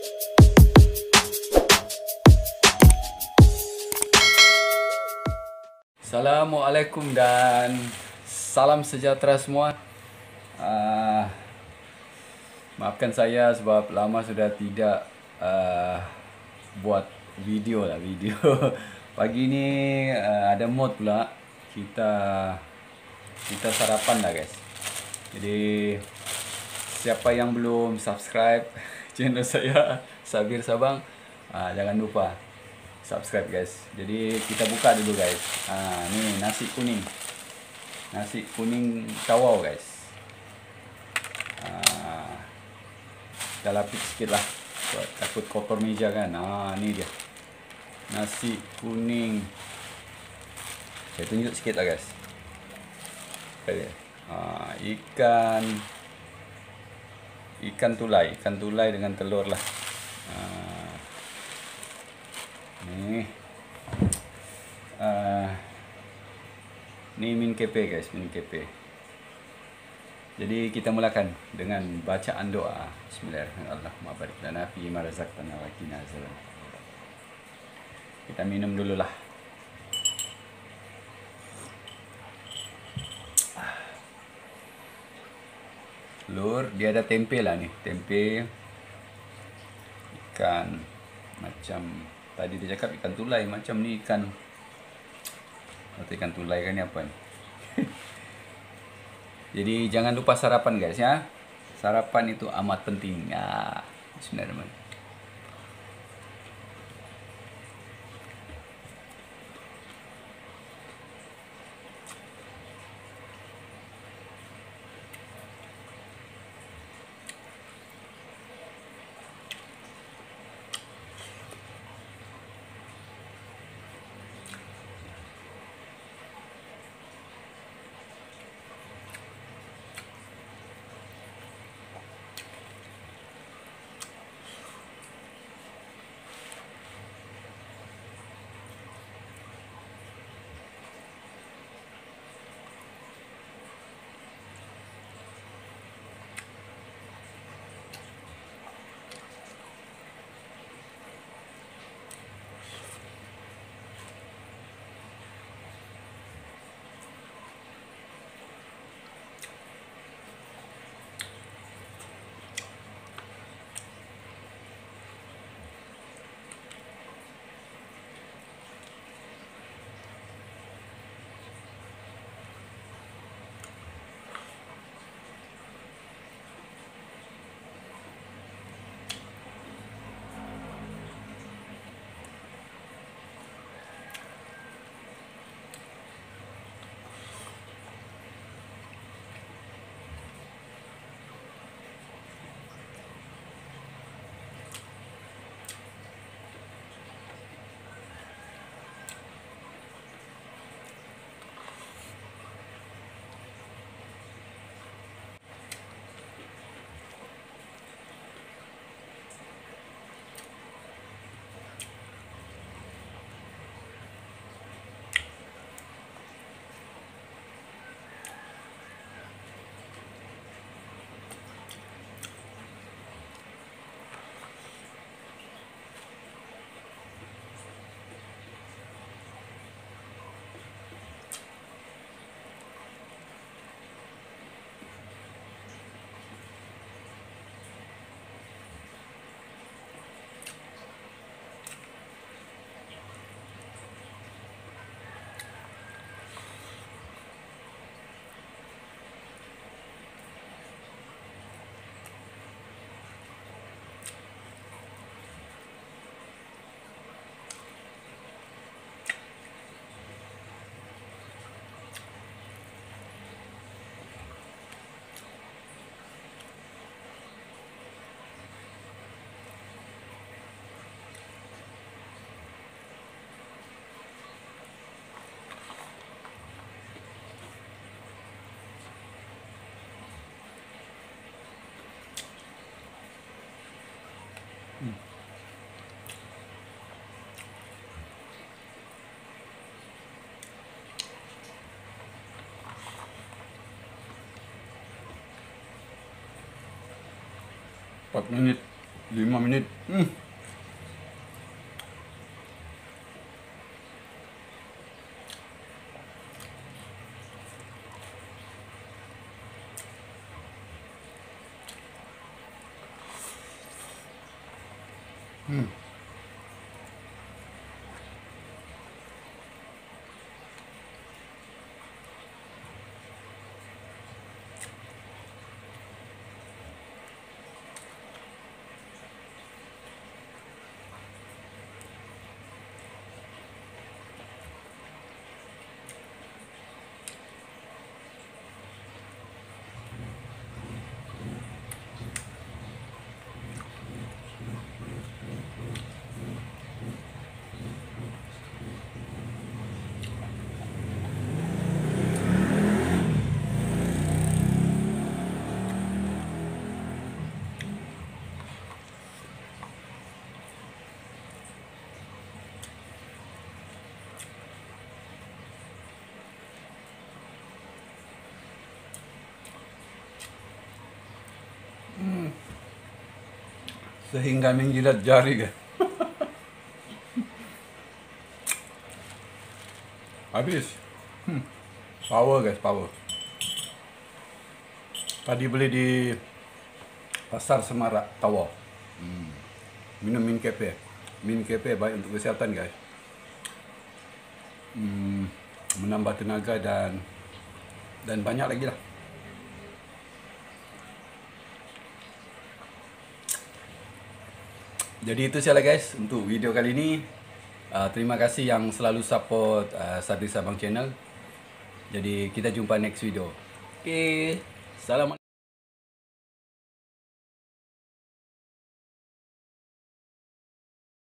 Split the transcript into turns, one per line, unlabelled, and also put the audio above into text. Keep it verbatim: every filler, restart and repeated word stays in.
Assalamualaikum dan salam sejahtera semua. uh, Maafkan saya sebab lama sudah tidak uh, buat video lah video. Pagi ni uh, ada mood pula. Kita kita sarapan lah guys. Jadi siapa yang belum subscribe channel saya Sabir Sabang, uh, jangan lupa subscribe guys. Jadi kita buka dulu guys. Ah, ni nasi kuning. Nasi kuning tawau guys. Ah, kita lapis sikit lah. Takut kotor meja kan. Ah, ni dia. Nasi kuning. Saya tunjuk sikit lah guys. Okay. Ah, ikan ikan tulai, ikan tulai dengan telur lah. Ah, Ni uh, Ni min kepe guys, min kepe. Jadi kita mulakan dengan bacaan doa. Bismillahirrahmanirrahim. Allahumma barik lana fi ma razaqtana wa qina azaban. Kita minum dulu lah. Telur, dia ada tempe lah ni. Tempe, ikan macam tadi dia cakap ikan tulai, macam ni ikan atau ikan tulai kan ni apa ni. Jadi jangan lupa sarapan guys ya. Sarapan itu amat penting ya. Bismillahirrahmanirrahim. Hmm. empat menit. lima minit. Hmm. Hmm. Hmm. Sehingga menjilat jari guys. Habis. Hmm. Power guys, power. Tadi beli di Pasar Semarak Tawau. Hmm. Minum Min Cafe. Min Cafe baik untuk kesihatan guys. Hmm. Menambah tenaga dan dan banyak lagi lah. Jadi itu sahaja guys untuk video kali ini. Uh, terima kasih yang selalu support uh, Sadri Sabang Channel. Jadi kita jumpa next video. Okay. Salam.